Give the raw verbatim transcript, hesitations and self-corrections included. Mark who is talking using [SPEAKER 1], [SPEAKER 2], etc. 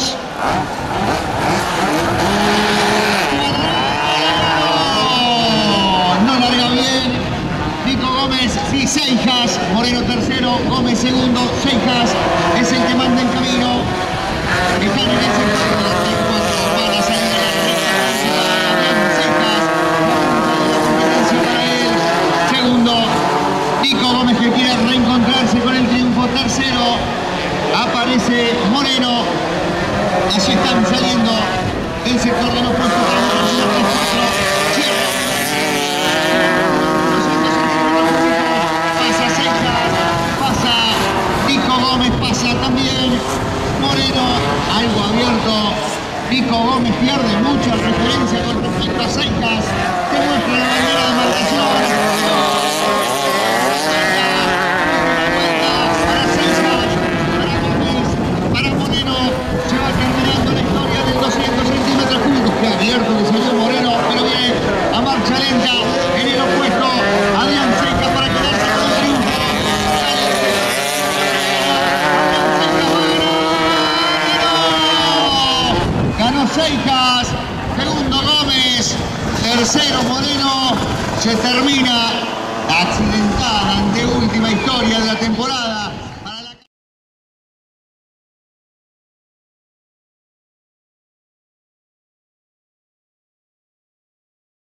[SPEAKER 1] dos. No larga bien. Nico Gómez y Seijas. Moreno tercero, Gómez segundo. Seijas es el que manda en camino. Están en el sector de la cuatro para salir a la recta. Seijas. La competencia para él. Segundo. Nico Gómez que quiere reencontrarse con el triunfo. Tercero. Aparece Moreno. Allí están saliendo del sector de los puestos tres cuatro. Pasa Seijas, pasa Nico Gómez, pasa también Moreno, algo abierto. Nico Gómez pierde mucha referencia con respecto a Seijas, que muestra la bandera de marcación. Abierto que salió Moreno, pero viene a marcha lenta en el opuesto. Adrián Seijas para quedarse con el triunfo. Ganó Seijas, segundo Gómez, tercero Moreno. Se termina accidentada, anteúltima historia de la temporada.